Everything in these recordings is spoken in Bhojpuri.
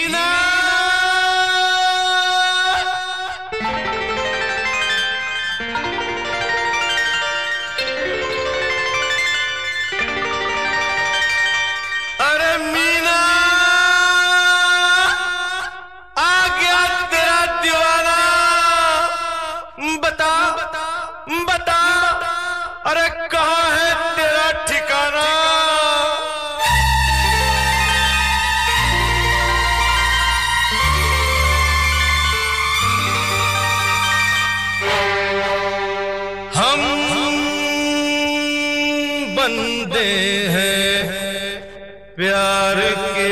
मीना अरे मीना आ गया तेरा दीवाना। बता बता अरे कहाँ है तेरा ठिकाना। हम बंदे हैं प्यार के,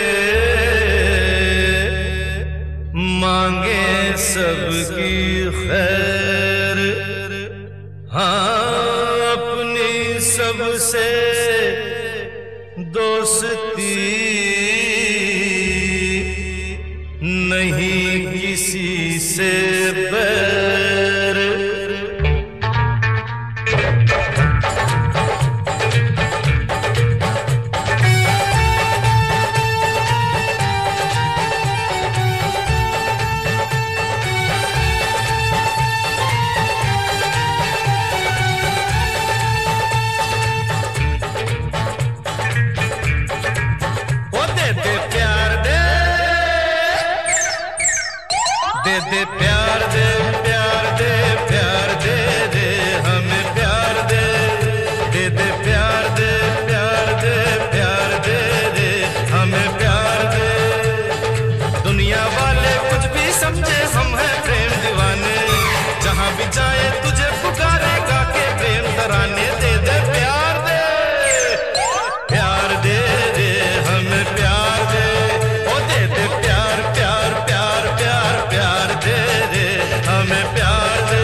मांगे सबकी खैर, हाँ अपनी सबसे दोस्ती, नहीं किसी से बैर। दे प्यार दे प्यार दे प्यार दे दे हमें प्यार दे दे प्यार दे प्यार दे प्यार दे दे हमें प्यार दे। दुनिया वाले कुछ भी समझे हम हैं प्रेम दीवाने, जहाँ भी जाए तुझे पुकारे गा के प्रेम तराने। दे दे प्यार दे प्यार दे दे हमें प्यार दे, ओ दे दे प्यार प्यार प्यार प्यार प्यार दे दे हमें प्यार दे।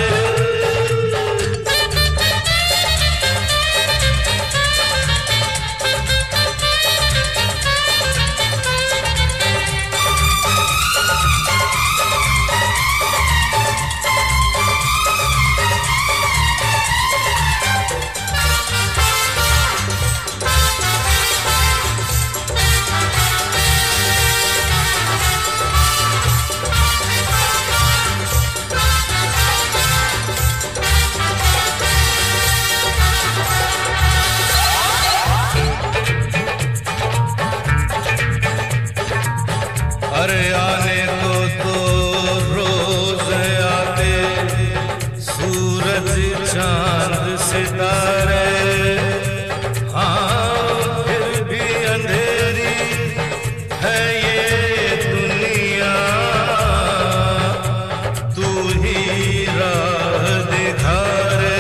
अरे आने को तो रोज आते सूरज चांद सितारे, हाँ फिर भी अंधेरी है ये दुनिया, तू ही राह दिखा रे।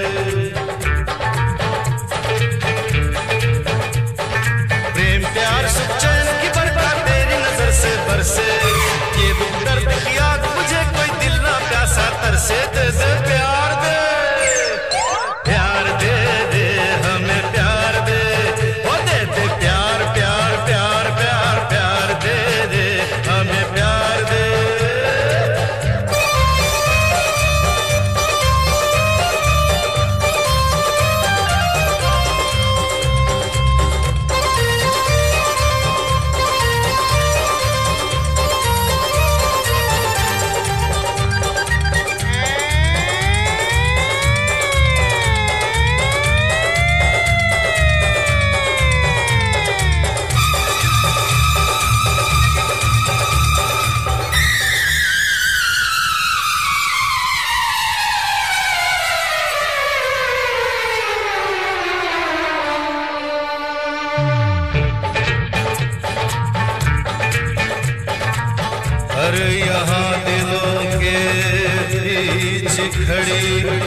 प्रेम प्यार सुख चैन की बरकत तेरी नजर से बरसे, ये दुख दर्द की आग मुझे कोई दिल ना प्यासा तरसे। दे दे प्यार दे प्यार दे दे हमें प्यार दे, ओ दे दे प्यार प्यार प्यार प्यार प्यार दे दे हमें प्यार दे। अरे यहाँ दिलों के बीच खड़ी